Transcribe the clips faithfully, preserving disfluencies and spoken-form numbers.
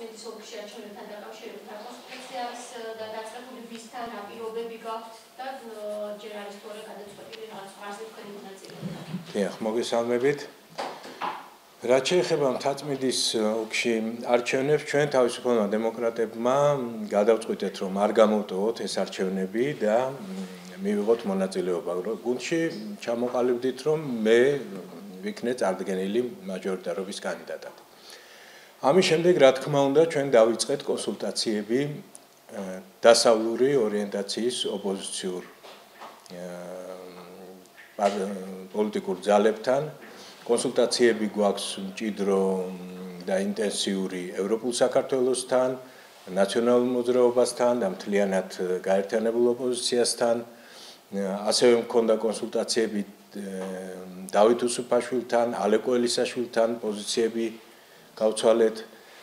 თათმეტის ოლქში არჩევნებთან დაკავშირებით კონსულტაცია არის დაწყებული ვისთან რა პირობები გაქვთ და ჯერ არის თუ არა გადაწყვეტილი რაღაც ფარზე თქვენი მონაწილეობა. დიახ, მოგესალმებით. რაც შეეხება მთაწმინდის ოლქში არჩევნებს, ჩვენ თავისუფალმა დემოკრატებმა გადავწყვიტეთ, რომ არ გამოვტოვოთ ეს არჩევნები და მივიღოთ მონაწილეობა. გუნდში ჩამოყალიბდით, რომ მე ვიქნე წარდგენილი მაჟორიტარობის კანდიდატად. ამის შემდეგ, რა თქმა უნდა, ჩვენ დავიწყეთ კონსულტაციები დასავლური ორიენტაციის ოპოზიციურ პოლიტიკურ ძალებთან. კონსულტაციები გვაქვს მჭიდრო და ინტენსიური ევროპულ საქართველოსთან, ნაციონალურ მოძრაობასთან და მთლიანად გაერთიანებულ ოპოზიციასთან. ასევე მქონდა კონსულტაციები დავით უსუფაშვილთან, ალეკო ელისაშვილთან, პოზიციები გავცვალეთ.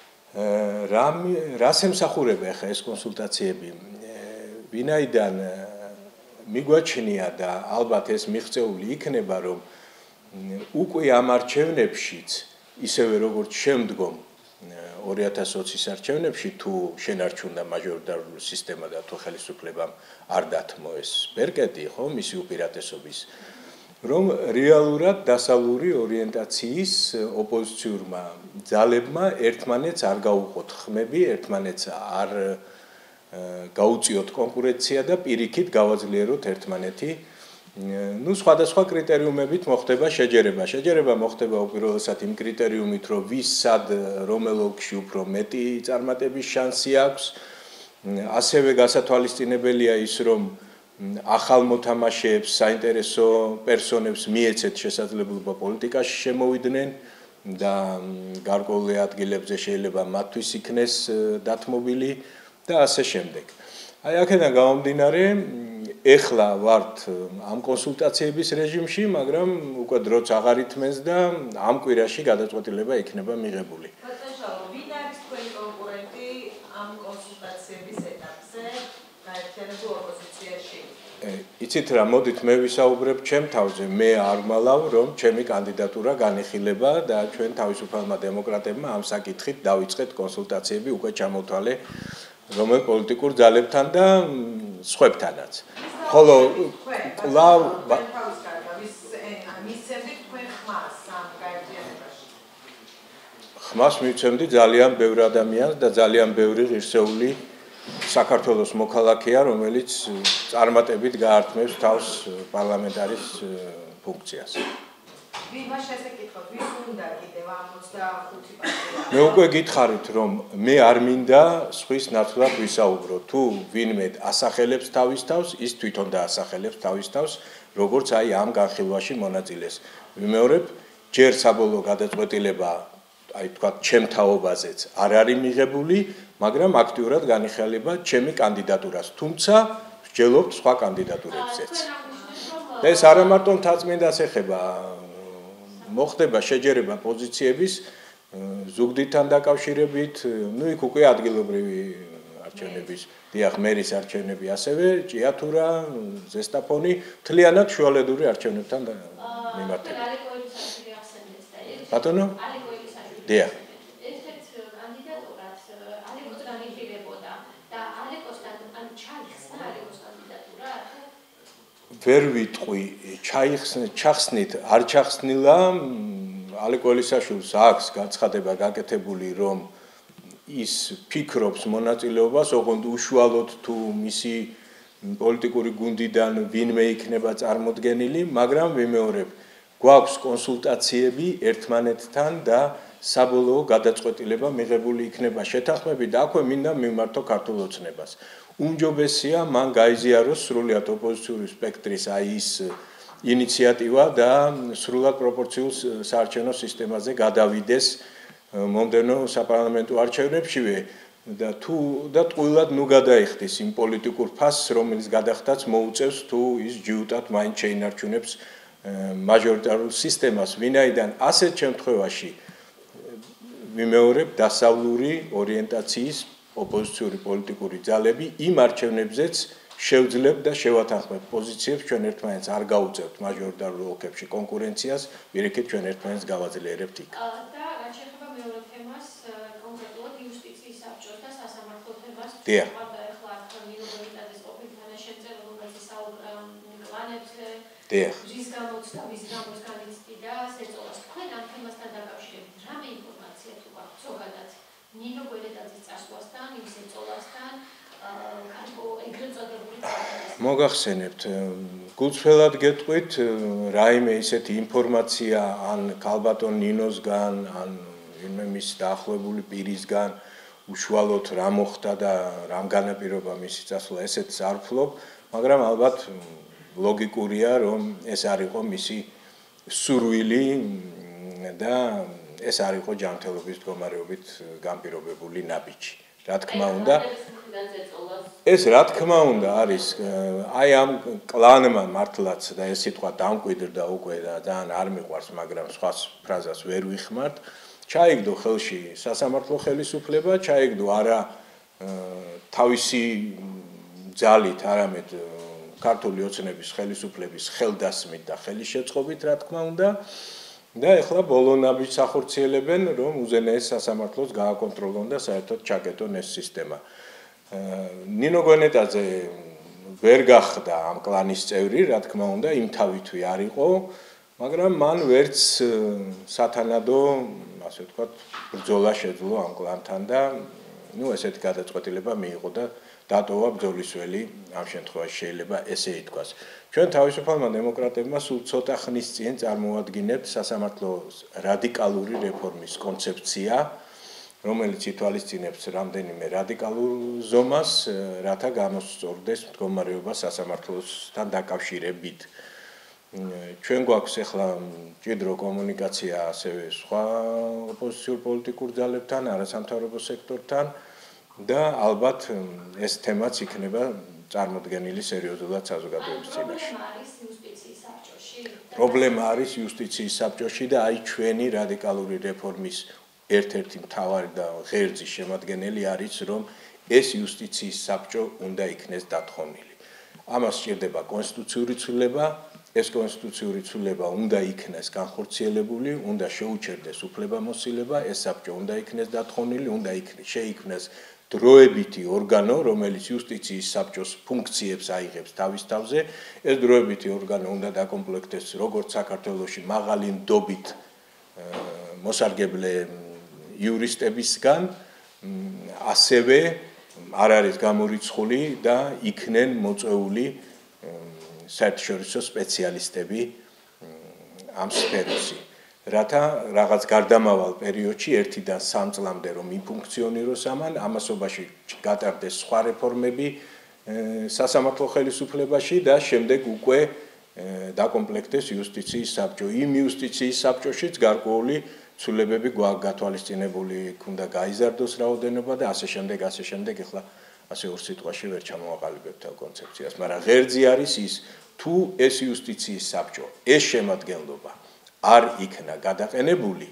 რას ემსახურება ახლა ეს კონსულტაციები? ვინაიდან მიგვაჩნია და ალბათ ეს მიღწეული იქნება, რომ უკვე ამ არჩევნებშიც, ისევე როგორც შემდგომ ორი ათას ოცის არჩევნებში, თუ შენარჩუნდა მაჟორიტარული სისტემა და თუ ხელისუფლებამ არ დათმო ეს ბერკეტი, ხო, მისი უპირატესობის, რომ რეალურად დასავლური ორიენტაციის ოპოზიციურმა ძალებმა ერთმანეთს არ გაუყოთ ხმები, ერთმანეთს არ გაუწიოთ კონკურენცია და პირიქით გავაძლიეროთ ერთმანეთი. ნუ სხვადასხვა კრიტერიუმებით მოხდება შეჯერება. შეჯერება მოხდება უპირველესად იმ კრიტერიუმით, რომ ვის სად რომელ ოლქში უფრო მეტი წარმატების შანსი აქვს. ასევე გასათვალისწინებელია ის, რომ ახალ მოთამაშეებს, საინტერესო პერსონებს მიეცეთ შესაძლებლობა პოლიტიკაში შემოვიდნენ და გარკვეული ადგილებზე შეიძლება მათთვის იქნეს დათმობილი და ასე შემდეგ. აი აქედან გამომდინარე, ეხლა ვართ ამ კონსულტაციების რეჟიმში, მაგრამ უკვე დროც აღარ ითმენს და ამ კვირაში გადაწყვეტილება იქნება მიღებული. ბატონო, ვინ არის თქვენი კონკურენტი ამ კონსულტაციების ეტაპზე გაერთიანებულ ოპოზიციაში? იცით რა, მოდით მე ვისაუბრებ ჩემ თავზე, მე არ ვალავ, რომ ჩემი კანდიდატურა განიხილება და ჩვენ თავისუფალმა დემოკრატებმა ამ საკითხით დავიწყეთ კონსულტაციები, უკვე ჩამოვთვალე რომელ პოლიტიკურ ძალებთან და სხვებთანაც. ხოლო კვლავ ხმას მივცემდი ძალიან ბევრ ადამიანს და ძალიან ბევრი ღირსეული საქართველოს მოქალაქეა, რომელიც წარმატებით გაართმევს თავს პარლამენტარის ფუნქციას. მე უკვე გითხარით, რომ მე არ მინდა სხვის ნაცვლად ვისაუბრო. თუ ვინმე ასახელებს თავის თავს, ის თვითონ დაასახელებს თავის თავს, როგორც აი ამ განხილვაში მონაწილეს. ვიმეორებ, ჯერ საბოლოო გადაწყვეტილება, აი თქვათ, ჩემ თაობაზეც არ არის მიღებული, მაგრამ აქტიურად განიხილება ჩემი კანდიდატურას. თუმცა ვსჯელობთ სხვა კანდიდატურებზეც. და ეს არა მარტო მთაწმინდას ეხება, მოხდება შეჯერება პოზიციების ზუგდიდთან დაკავშირებით, ნუ იქ უკვე ადგილობრივი არჩევნების, დიახ, მერის არჩევნები, ასევე ჭიათურა, ზესტაფონი, მთლიანად შუალედური არჩევნებთან მიმართება. ბატონო? დიახ. ერთ-ერთ კანდიდატურად ალეკოს განიხილებოდა და ალეკოსთან ან ჩაიხსნა ალეკოს კანდიდატურა? ვერ ვიტყვი, ჩახსნით, არ ჩახსნილა, ალეკო ელისაშვილს აქვს განცხადება გაკეთებული, რომ ის ფიქრობს მონაწილეობას, ოღონდ უშუალოდ თუ მისი პოლიტიკური გუნდიდან ვინმე იქნება წარმოდგენილი, მაგრამ ვიმეორებ, გვაქვს კონსულტაციები ერთმანეთთან და საბოლოო გადაწყვეტილება მიღებული იქნება შეთანხმებით და აქვე მინდა მიმართო ქართულ ოცნებას. უმჯობესია მან გაიზიაროს სრულად ოპოზიციური სპექტრის აი ის ინიციატივა და სრულად პროპორციულ საარჩევნო სისტემაზე გადავიდეს მომდევნო საპარლამენტო არჩევნებშივე და თუ და ტყუილად ნუ გადაიხდის იმ პოლიტიკურ ფასს, რომელიც გადახდაც მოუწევს თუ ის ჯიუტად მაინც შეინარჩუნებს მაჟორიტარულ სისტემას, ვინაიდან ასეთ შემთხვევაში ვიმეორებ დასავლური ორიენტაციის ოპოზიციური პოლიტიკური ძალები იმ არჩევნებზეც შევძლებ და შევათანხმებ პოზიციებს, ჩვენ ერთმანეთს არ გაუწევთ მაჟორიტარულ ოლქებში კონკურენციას, პირიქით ჩვენ ერთმანეთს გავაძლიერებთ იქ. და რაც შეეხება მეორე თემას, კონკრეტულად იუსტიციის დიახ. ახლა ნინო გონიტაძის ყოფილი თანაშემწე, რომელზეც საუბრა კლანებზე, დიახ. რის გამოცდა, ვის გამოც განიცდიდა ზეწოლას. თქვენ ამ თემასთან დაკავშირებით რამე ინფორმაცია თუ გაქვთ ზოგადად ნინო გონიტაძის წასვლასთან, იმ ზეწოლასთან, ეგრეთ წოდებული წარსულს? მოგახსენებთ, გულწრფელად გეტყვით, რაიმე ისეთი ინფორმაცია ან ქალბატონ ნინოსგან, ან ვინმე მის დაახლოებული პირისგან უშუალოდ რა მოხდა და რამ განაპირობა მისი წასვლა, ესეთს არ ვფლობ, მაგრამ ალბათ ლოგიკურია, რომ ეს არ იყო მისი სურვილი და ეს არ იყო ჯანმრთელობის მდგომარეობით განპირობებული ნაბიჯი. რა თქმა უნდა, ეს რა თქმა უნდა არის აი ამ კლანმა მართლაც და ეს სიტყვა დამკვიდრდა უკვე და ძალიან არ მიყვარს, მაგრამ სხვა ფრაზას ვერ ვიხმართ. ჩაიგდო ხელში სასამართლო ხელისუფლება, ჩაიგდო არა თავისი ძალით, არამედ ქართული ოცნების ხელისუფლების ხელდასმით და ხელისშეწყობით, რა თქმა უნდა. და ეხლა ბოლო ნაბიჯს ახორციელებენ, რომ უზენაეს სასამართლოს გააკონტროლონ და საერთოდ ჩაკეტონ ეს სისტემა. ნინო გონეტაძე ვერ გახდა ამ კლანის წევრი, რა თქმა უნდა, იმთავითვე არ იყო, მაგრამ მან ვერც სათანადო, ასე ვთქვათ, ბრძოლა შეძლო ამ კლანთან და ნუ ესეთი გადაწყვეტილება მიიღო და დატოვა ბრძოლის ველი, ამ შემთხვევაში შეიძლება ესე ითქვას. ჩვენ თავისუფალმა დემოკრატებმა სულ ცოტა ხნის წინ წარმოადგინებთ სასამართლოს რადიკალური რეფორმის კონცეფცია, რომელიც ითვალისწინებს რამდენიმე რადიკალურ ზომას, რათა გამოსწორდეს მდგომარეობა სასამართლოსთან დაკავშირებით. ჩვენ გვაქვს ახლა მჭიდრო კომუნიკაცია ასევე სხვა ოპოზიციურ პოლიტიკურ ძალებთან, არასამთავრობო სექტორთან და ალბათ ეს თემაც იქნება წარმოდგენილი სერიოზულად საზოგადოების წინაშე. პრობლემა არის იუსტიციის საბჭოში და აი ჩვენი რადიკალური რეფორმის ერთ-ერთი მთავარი და ღერძის შემადგენელი არის, რომ ეს იუსტიციის საბჭო უნდა იქნეს დათხოვნილი. ამას სჭირდება კონსტიტუციური ცვლილება, ეს კონსტიტუციური ცვლილება უნდა იქნეს განხორციელებული, უნდა შეუჩერდეს უფლებამოსილება, ეს საბჭო უნდა იქნეს დათხოვნილი, უნდა შეიქმნეს დროებითი ორგანო, რომელიც იუსტიციის საბჭოს ფუნქციებს აიღებს თავის თავზე, ეს დროებითი ორგანო უნდა დაკომპლექტდეს როგორც საქართველოში მაღალი ნდობით მოსარგებლე იურისტებისგან, ასევე არ არის გამორიცხული და იქნენ მოწვეული საერთაშორისო სპეციალისტები ამ სფეროში. რათა რაღაც გარდამავალ პერიოდში ერთიდან სამ წლამდე რომ იფუნქციონიროს ამან, ამასობაში გატარდეს სხვა რეფორმები სასამართლო ხელისუფლებაში და შემდეგ უკვე დაკომპლექტდეს იუსტიციის საბჭო. იმ იუსტიციის საბჭოშიც გარკვეული ცვლილებები გათვალისწინებული ქონდა გაიზარდოს რაოდენობა და ასე შემდეგ, ასე შემდეგ, ეხლა ასე ორ სიტყვაში ვერ ჩამოვაყალიბებთ ამ კონცეფციას, მაგრამ ღერძი არის ის, თუ ეს იუსტიციის საბჭო, ეს შემადგენლობა არ იქნა გადაყენებული,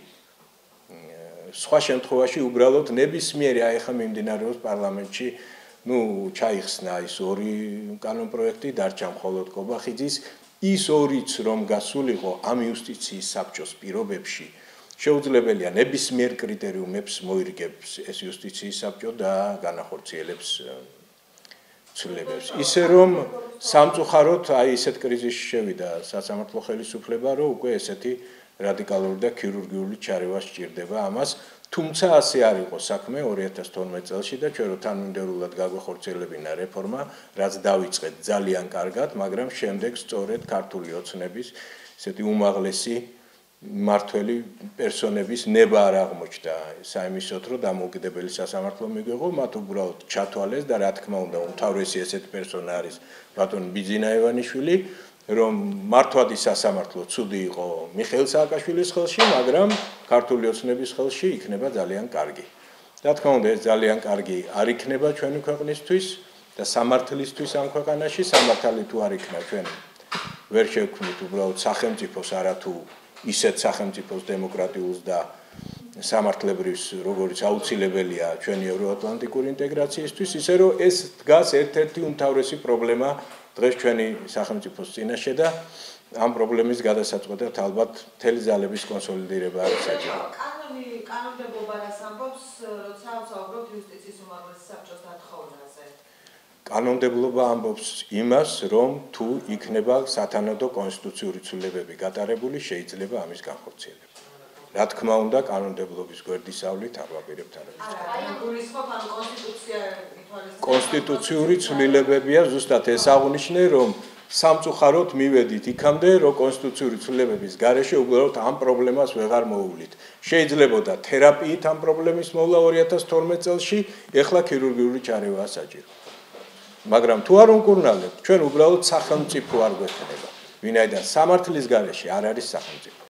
სხვა შემთხვევაში უბრალოდ ნებისმიერი აი ხა მიმდინარეობს პარლამენტში, ნუ ჩაიხსნა ის ორი კანონპროექტი, დარჩა მხოლოდ კობახიძის, ის ორიც რომ გასულიყო ამ იუსტიციის საბჭოს პირობებში, შეუძლებელია ნებისმიერ კრიტერიუმებს მოირგებს ეს იუსტიციის საბჭო და განახორციელებს ცვლილებებს. ისე რომ სამწუხაროდ აი ესეთ კრიზისში შევიდა სასამართლო ხელისუფლება, რომ უკვე ესეთი რადიკალური და ქირურგიული ჩარევა სჭირდება ამას, თუმცა ასე არ იყო საქმე ორი ათას თორმეტ წელში და ჩვენ რო თანმიმდევრულად გაგვეხორციელებინა რეფორმა, რაც დავიწყეთ ძალიან კარგად, მაგრამ შემდეგ სწორედ ქართული ოცნების ესეთი უმაღლესი მართველი პერსონების ნება არ აღმოჩნდა საიმისოთ, რომ დამოუკიდებელი სასამართლო მიგვიღო, მათ უბრალოდ ჩათვალეს და რა თქმა უნდა, უმთავრესი ესეთი პერსონა არის ბატონი ბიძინა ივანიშვილი, რომ მართვადი სასამართლო ცუდი იყო მიხეილ სააკაშვილის ხელში, მაგრამ ქართული ოცნების ხელში იქნება ძალიან კარგი. რა თქმა უნდა, ეს ძალიან კარგი არ იქნება ჩვენი ქვეყნისთვის და სამართლისთვის ამ ქვეყანაში, სამართალი თუ არ იქნება, ჩვენ ვერ შევქმნით უბრალოდ სახელმწიფოს, არა თუ ისეთ სახელმწიფოს დემოკრატიულს და სამართლებრივს, როგორც აუცილებელია ჩვენი ევროატლანტიკური ინტეგრაციისთვის, ისე რომ ეს დგას ერთ-ერთი უმთავრესი პრობლემა დღეს ჩვენი სახელმწიფოს წინაშე და ამ პრობლემის გადასაწყვეტად ალბათ მთელი ძალების კონსოლიდირება არის საჭირო. კანონი კანონმდებლობა რას ამბობს, როცა ვსაუბრობთ იუსტიციის უმაღლესი საბჭოს დათხოვნაზე? კანონმდებლობა ამბობს იმას, რომ თუ იქნება სათანადო კონსტიტუციური ცვლილებები გატარებული, შეიძლება ამის განხორციელება. რა თქმა უნდა, კანონმდებლობის გვერდისავლით არ ვაპირებთ არაფერს. არა, გულისხმობ ან კონსტიტუცია ითვალისწინებს. კონსტიტუციური ცვლილებებია ზუსტად ეს აღნიშნე, რომ სამწუხაროდ მივედით იქამდე, რომ კონსტიტუციური ცვლილებების გარეშე უბრალოდ ამ პრობლემას ვეღარ მოუვლით. შეიძლებოდა თერაპიით ამ პრობლემის მოვლა ორი ათას თორმეტ წელში, ეხლა ქირურგიული ჩარევაა საჭირო. მაგრამ თუ არ უნკურნალებთ, ჩვენ უბრალოდ სახელმწიფო არ გვექნება. ვინაიდან სამართლის გარეშე არ არის სახელმწიფო.